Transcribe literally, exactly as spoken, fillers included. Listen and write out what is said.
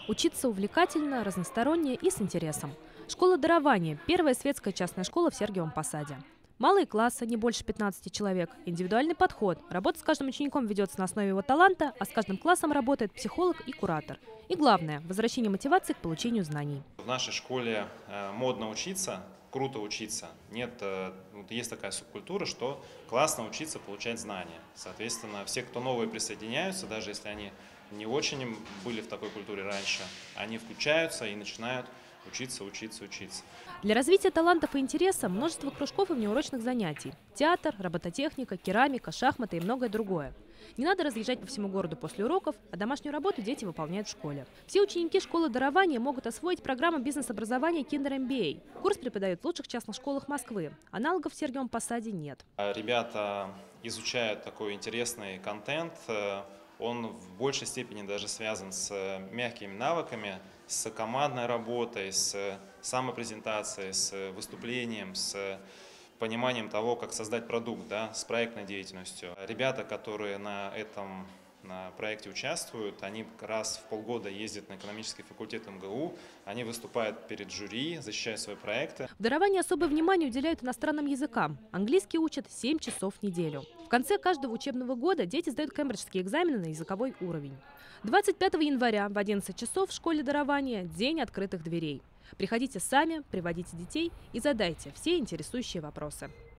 Учиться увлекательно, разносторонне и с интересом. Школа дарования– первая светская частная школа в Сергиевом Посаде. Малые классы, не больше пятнадцати человек, индивидуальный подход. Работа с каждым учеником ведется на основе его таланта, а с каждым классом работает психолог и куратор. И главное– возвращение мотивации к получению знаний. В нашей школе э, модно учиться, круто учиться. Нет, э, вот есть такая субкультура, что классно учиться, получать знания. Соответственно, все, кто новые присоединяются, даже если они не очень были в такой культуре раньше, они включаются и начинают учиться, учиться, учиться. Для развития талантов и интереса множество кружков и внеурочных занятий. Театр, робототехника, керамика, шахматы и многое другое. Не надо разъезжать по всему городу после уроков, а домашнюю работу дети выполняют в школе. Все ученики школы дарования могут освоить программу бизнес-образования Kinder эм би эй. Курс преподают в лучших частных школах Москвы. Аналогов в Сергиевом Посаде нет. Ребята изучают такой интересный контент. Он в большей степени даже связан с мягкими навыками, с командной работой, с самопрезентацией, с выступлением, с пониманием того, как создать продукт, да, с проектной деятельностью. Ребята, которые на этом на проекте участвуют, они раз в полгода ездят на экономический факультет эм гэ у, они выступают перед жюри, защищают свои проекты. В даровании особое внимание уделяют иностранным языкам. Английский учат семь часов в неделю. В конце каждого учебного года дети сдают кембриджские экзамены на языковой уровень. двадцать пятого января в одиннадцать часов в школе дарования день открытых дверей. Приходите сами, приводите детей и задайте все интересующие вопросы.